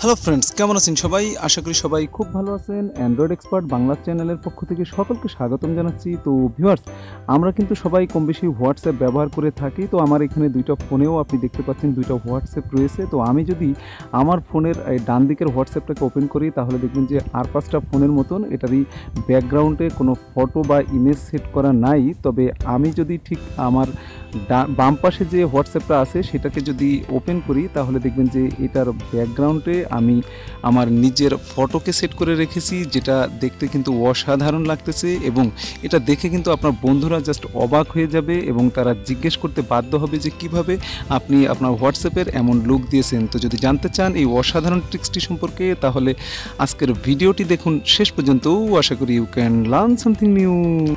Hello friends, কেমন আছেন সবাই? আশা করি সবাই খুব ভালো আছেন। অ্যান্ড্রয়েড এক্সপার্ট বাংলা চ্যানেলের পক্ষ থেকে সকলকে স্বাগতম জানাচ্ছি। তো ভিউয়ার্স, আমরা কিন্তু সবাই কম বেশি হোয়াটসঅ্যাপ ব্যবহার করে থাকি। তো আমার এখানে দুইটা ফোনেও আপনি দেখতে পাচ্ছেন দুইটা হোয়াটসঅ্যাপ রয়েছে। তো আমি যদি আমার ফোনের ডান দিকের হোয়াটসঅ্যাপটাকে ওপেন করি তাহলে দেখবেন যে আর 5টা ফোনের মতন এটারই ব্যাকগ্রাউন্ডে কোনো ফটো বা ইমেজ সেট করা নাই। তবে আমি যদি ঠিক আমার বাম পাশে যে হোয়াটসঅ্যাপটা আছে সেটাকে যদি ওপেন করি তাহলে দেখবেন যে এটার ব্যাকগ্রাউন্ডে আমি আমার নিজের ফটোকে সেট করে রেখেছি, যেটা দেখতে কিন্তু অসাধারণ লাগতেছে এবং এটা দেখে কিন্তু আপনার বন্ধুরা জাস্ট অবাক হয়ে যাবে এবং তারা জিজ্ঞেস করতে বাধ্য হবে যে কিভাবে আপনি আপনার হোয়াটসঅ্যাপের এমন লুক দিয়েছেন। তো যদি জানতে চান এই অসাধারণ ট্রিক্সটি সম্পর্কে তাহলে আজকের ভিডিওটি দেখুন শেষ পর্যন্ত। আশা করি you can learn something new.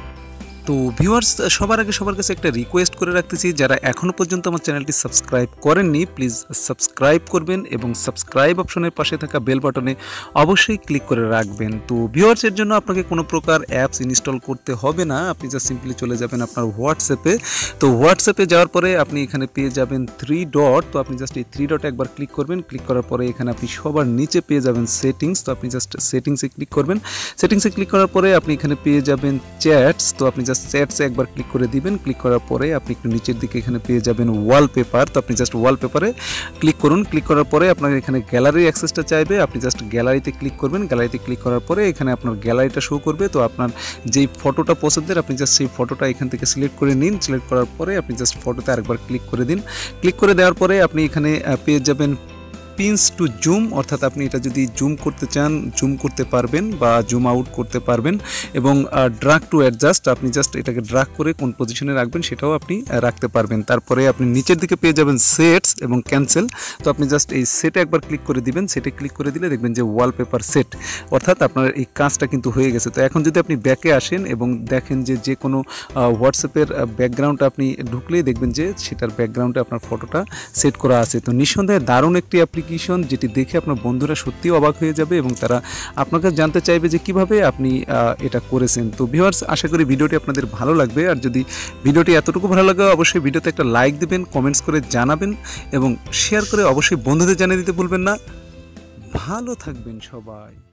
তো ভিউয়ার্স, সবার আগে সবার কাছে একটা রিকোয়েস্ট করে রাখতেছি, যারা এখনও পর্যন্ত আমার চ্যানেলটি সাবস্ক্রাইব করেননি প্লিজ সাবস্ক্রাইব করবেন এবং সাবস্ক্রাইব অপশনের পাশে থাকা বেল বাটনে অবশ্যই ক্লিক করে রাখবেন। তো ভিউয়ার্সের জন্য আপনাকে কোনো প্রকার অ্যাপস ইনস্টল করতে হবে না, আপনি জাস্ট সিম্পলি চলে যাবেন আপনার হোয়াটসঅ্যাপে। তো হোয়াটসঅ্যাপে যাওয়ার পরে আপনি এখানে পেয়ে যাবেন 3 ডট। তো আপনি জাস্ট এই 3 ডটে একবার ক্লিক করবেন। ক্লিক করার পরে এখানে আপনি সবার নিচে পেয়ে যাবেন সেটিংস। তো আপনি জাস্ট সেটিংসে ক্লিক করবেন। সেটিংসে ক্লিক করার পরে আপনি এখানে পেয়ে যাবেন চ্যাটস। তো আপনি জাস্ট চ্যাটসে একবার ক্লিক করে দিবেন। ক্লিক করার পরে আপনি একটু নিচের দিকে এখানে পেয়ে যাবেন ওয়ালপেপার। তো আপনি জাস্ট ওয়ালপেপারে ক্লিক করুন। ক্লিক করার পরে আপনার এখানে গ্যালারি অ্যাক্সেসটা চাইবে, আপনি জাস্ট গ্যালারিতে ক্লিক করবেন। গ্যালারিতে ক্লিক করার পরে এখানে আপনার গ্যালারিটা শো করবে। তো আপনার যেই ফটোটা পছন্দের আপনি জাস্ট সেই ফটোটা এখান থেকে সিলেক্ট করে নিন। সিলেক্ট করার পরে আপনি জাস্ট ফটোতে আরেকবার ক্লিক করে দিন। ক্লিক করে দেওয়ার পরে আপনি এখানে পেয়ে যাবেন পিনস টু জুম, অর্থাৎ আপনি এটা যদি জুম করতে চান জুম করতে পারবেন বা জুম আউট করতে পারবেন এবং ড্রাগ টু অ্যাডজাস্ট, আপনি জাস্ট এটাকে ড্রাগ করে কোন পজিশনে রাখবেন সেটাও আপনি রাখতে পারবেন। তারপরে আপনি নিচের দিকে পেয়ে যাবেন সেটস এবং ক্যান্সেল। তো আপনি জাস্ট এই সেটে একবার ক্লিক করে দিবেন। সেটে ক্লিক করে দিলে দেখবেন যে ওয়ালপেপার সেট, অর্থাৎ আপনার এই কাজটা কিন্তু হয়ে গেছে। তো এখন যদি আপনি ব্যাকে আসেন এবং দেখেন যে কোনো হোয়াটসঅ্যাপের ব্যাকগ্রাউন্ডটা আপনি ঢুকলেই দেখবেন যে সেটার ব্যাকগ্রাউন্ডে আপনার ফটোটা সেট করা আছে। তো নিঃসন্দেহে দারুণ একটি অ্যাপ্লিকেশন, যেটি দেখে আপনার বন্ধুরা সত্যিই অবাক হয়ে যাবে এবং তারা আপনাকে জানতে চাইবে যে কিভাবে আপনি এটা করেছেন। তো ভিউয়ার্স, আশা করি ভিডিওটি আপনাদের ভালো লাগবে। আর যদি ভিডিওটি এতটুকু ভালো লাগে অবশ্যই ভিডিওতে একটা লাইক দিবেন, কমেন্টস করে জানাবেন এবং শেয়ার করে অবশ্যই বন্ধুদের জানিয়ে দিতে ভুলবেন না। ভালো থাকবেন সবাই।